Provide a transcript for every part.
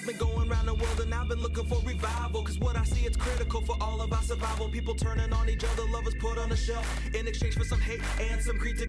I've been going around the world and I've been looking for revival, cause what I see, it's critical for all of our survival. People turning on each other, love is put on the shelf in exchange for some hate and some greed.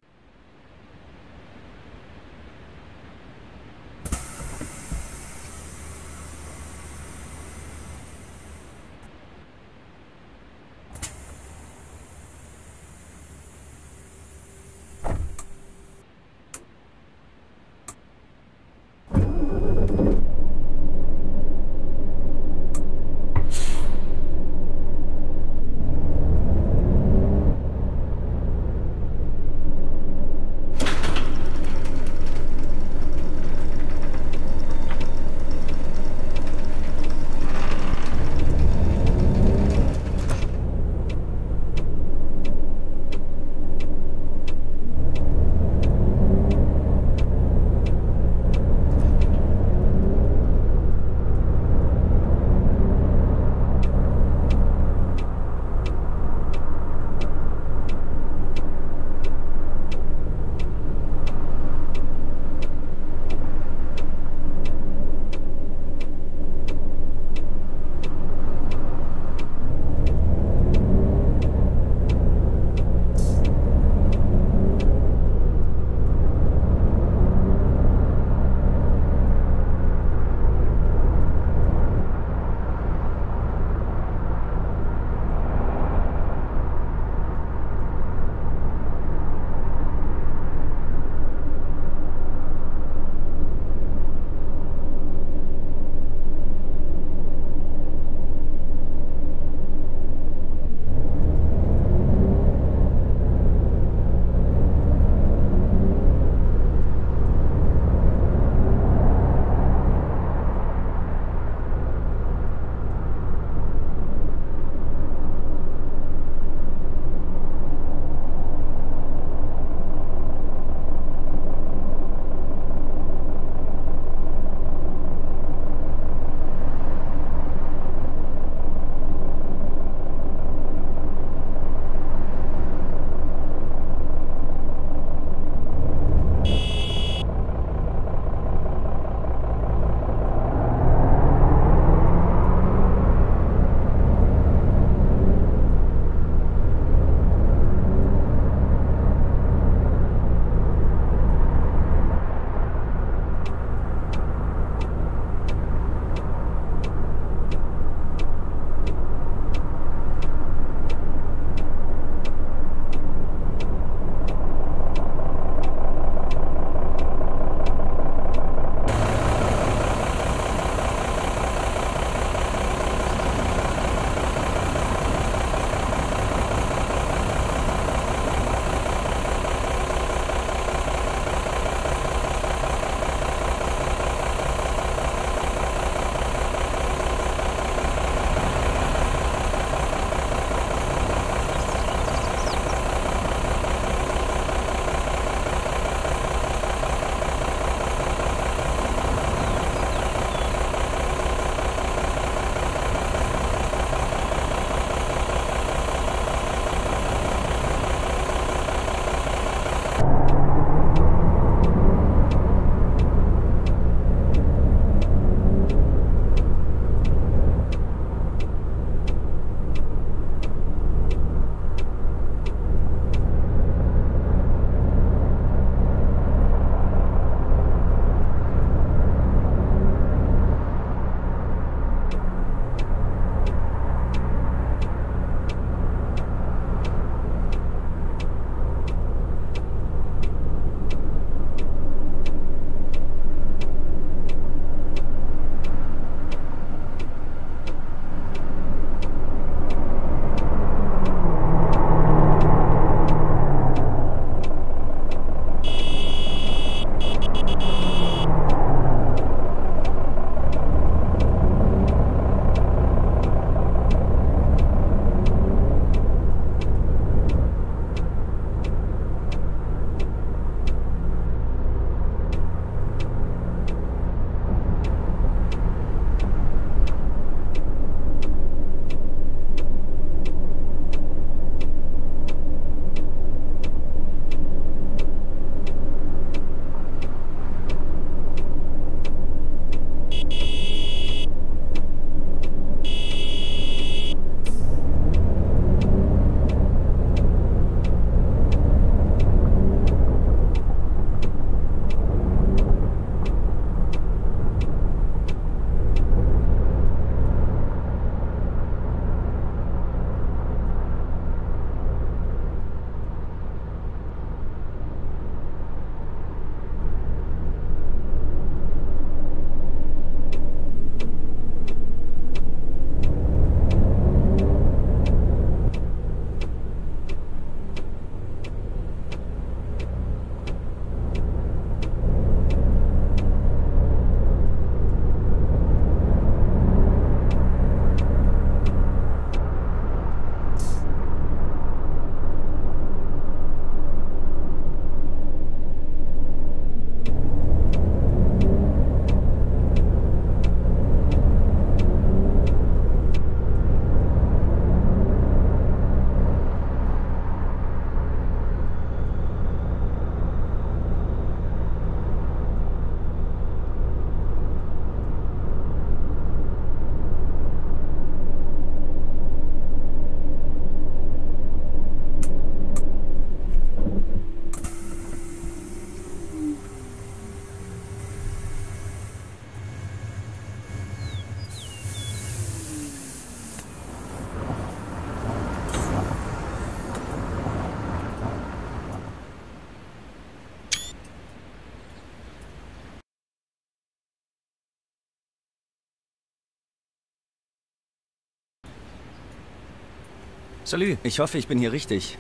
Salü, ich hoffe, ich bin hier richtig.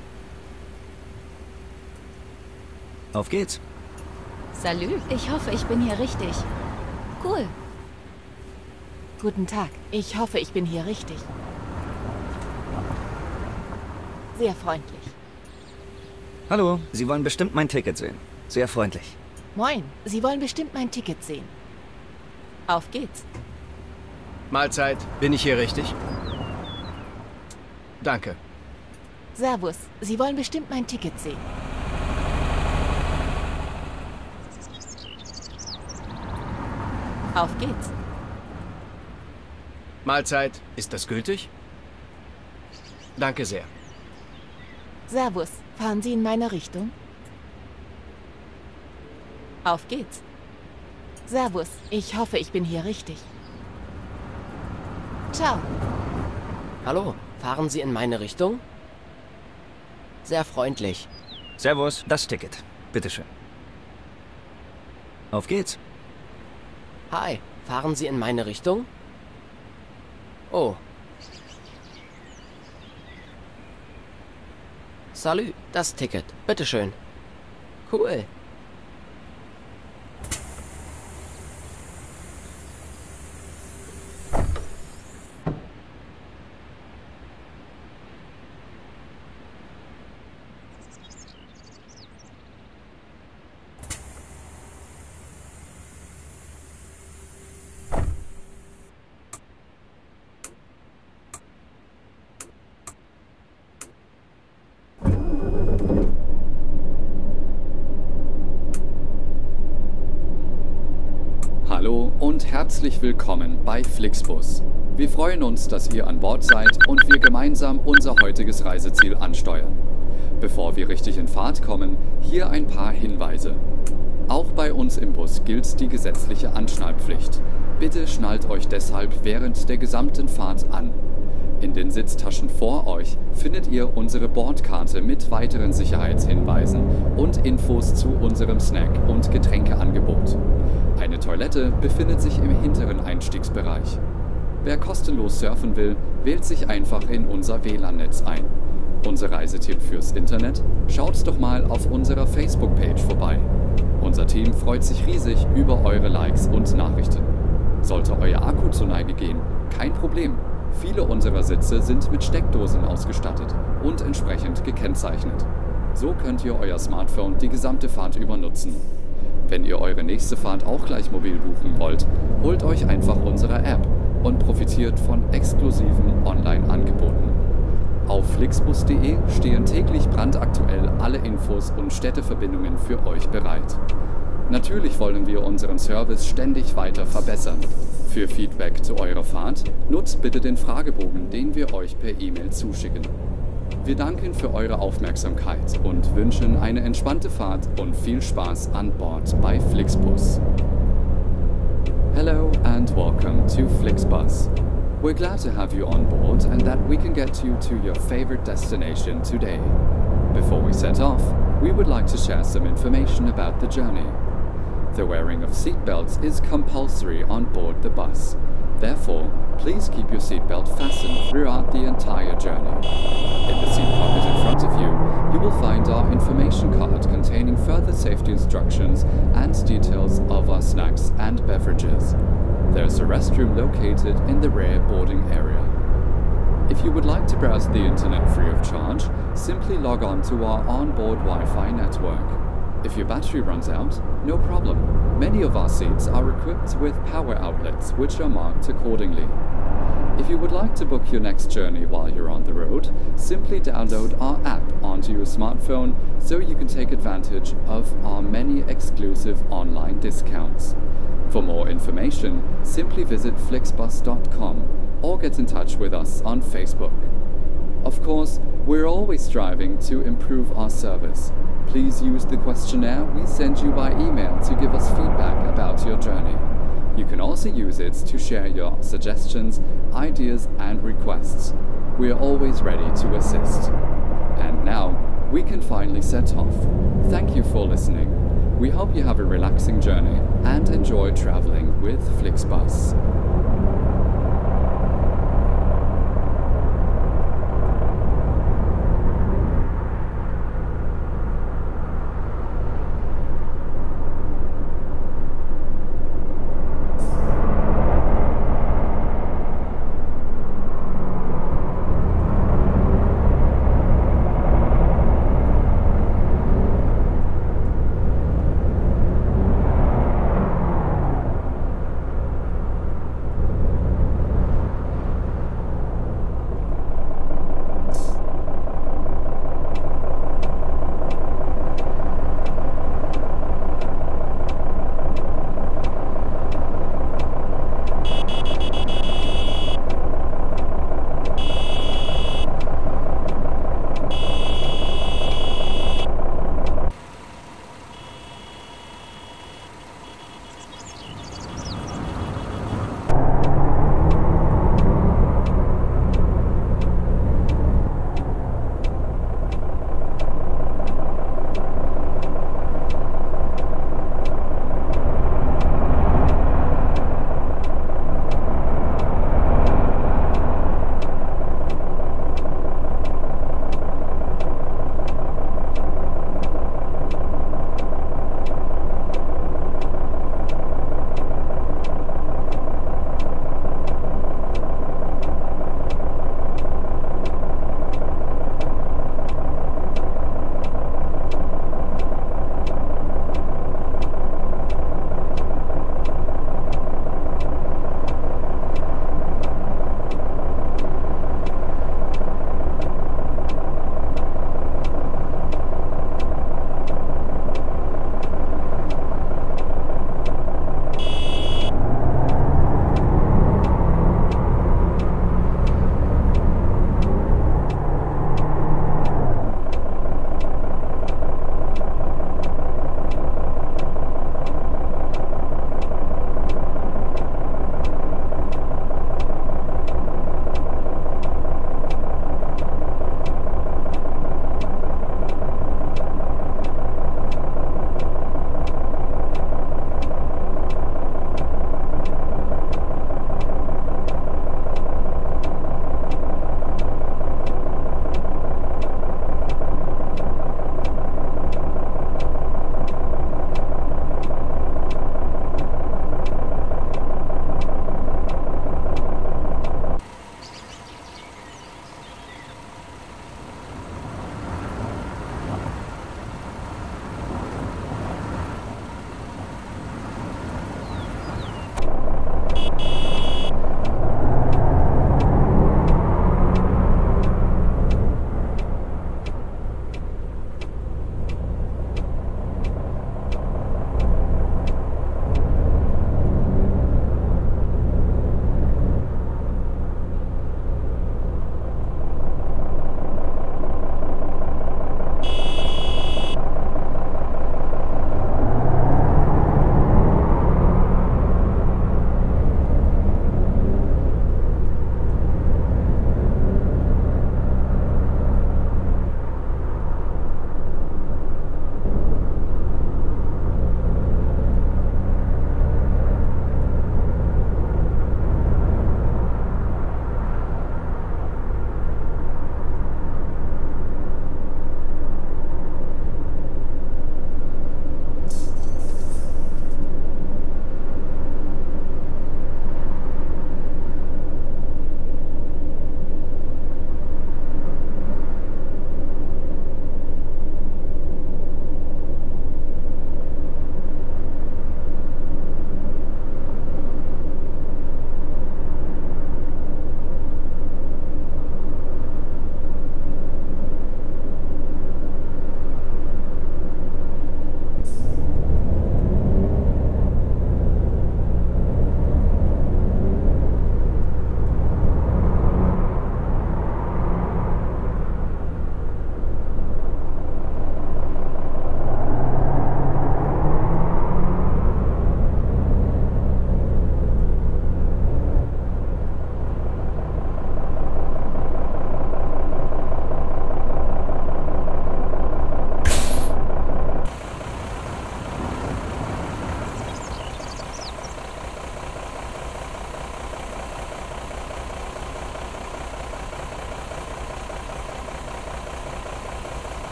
Auf geht's. Salü, ich hoffe, ich bin hier richtig. Cool. Guten Tag, ich hoffe, ich bin hier richtig. Sehr freundlich. Hallo, Sie wollen bestimmt mein Ticket sehen. Sehr freundlich. Moin, Sie wollen bestimmt mein Ticket sehen. Auf geht's. Mahlzeit, bin ich hier richtig? Danke. Servus, Sie wollen bestimmt mein Ticket sehen. Auf geht's. Mahlzeit, ist das gültig? Danke sehr. Servus, fahren Sie in meine Richtung? Auf geht's. Servus, ich hoffe, ich bin hier richtig. Ciao. Hallo, fahren Sie in meine Richtung? Sehr freundlich. Servus, das Ticket. Bitteschön. Auf geht's. Hi, fahren Sie in meine Richtung? Oh. Salü, das Ticket. Bitteschön. Cool. Hallo und herzlich willkommen bei Flixbus. Wir freuen uns, dass ihr an Bord seid und wir gemeinsam unser heutiges Reiseziel ansteuern. Bevor wir richtig in Fahrt kommen, hier ein paar Hinweise. Auch bei uns im Bus gilt die gesetzliche Anschnallpflicht. Bitte schnallt euch deshalb während der gesamten Fahrt an. In den Sitztaschen vor euch findet ihr unsere Bordkarte mit weiteren Sicherheitshinweisen und Infos zu unserem Snack- und Getränkeangebot. Eine Toilette befindet sich im hinteren Einstiegsbereich. Wer kostenlos surfen will, wählt sich einfach in unser WLAN-Netz ein. Unser Reisetipp fürs Internet? Schaut doch mal auf unserer Facebook-Page vorbei. Unser Team freut sich riesig über eure Likes und Nachrichten. Sollte euer Akku zur Neige gehen, kein Problem. Viele unserer Sitze sind mit Steckdosen ausgestattet und entsprechend gekennzeichnet. So könnt ihr euer Smartphone die gesamte Fahrt über nutzen. Wenn ihr eure nächste Fahrt auch gleich mobil buchen wollt, holt euch einfach unsere App und profitiert von exklusiven Online-Angeboten. Auf flixbus.de stehen täglich brandaktuell alle Infos und Städteverbindungen für euch bereit. Natürlich wollen wir unseren Service ständig weiter verbessern. Für Feedback zu eurer Fahrt nutzt bitte den Fragebogen, den wir euch per E-Mail zuschicken. Wir danken für eure Aufmerksamkeit und wünschen eine entspannte Fahrt und viel Spaß an Bord bei Flixbus. Hello and welcome to Flixbus. We're glad to have you on board and that we can get you to your favorite destination today. Before we set off, we would like to share some information about the journey. The wearing of seatbelts is compulsory on board the bus. Therefore, please keep your seatbelt fastened throughout the entire journey. In the seat pocket in front of you, you will find our information card containing further safety instructions and details of our snacks and beverages. There's a restroom located in the rear boarding area. If you would like to browse the internet free of charge, simply log on to our onboard Wi-Fi network. If your battery runs out, no problem. Many of our seats are equipped with power outlets, which are marked accordingly. If you would like to book your next journey while you're on the road, simply download our app onto your smartphone so you can take advantage of our many exclusive online discounts. For more information, simply visit flixbus.com or get in touch with us on Facebook. Of course, we're always striving to improve our service. Please use the questionnaire we send you by email to give us feedback about your journey. You can also use it to share your suggestions, ideas and requests. We are always ready to assist. And now, we can finally set off. Thank you for listening. We hope you have a relaxing journey and enjoy traveling with Flixbus.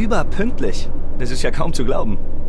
überpünktlich. Das ist ja kaum zu glauben.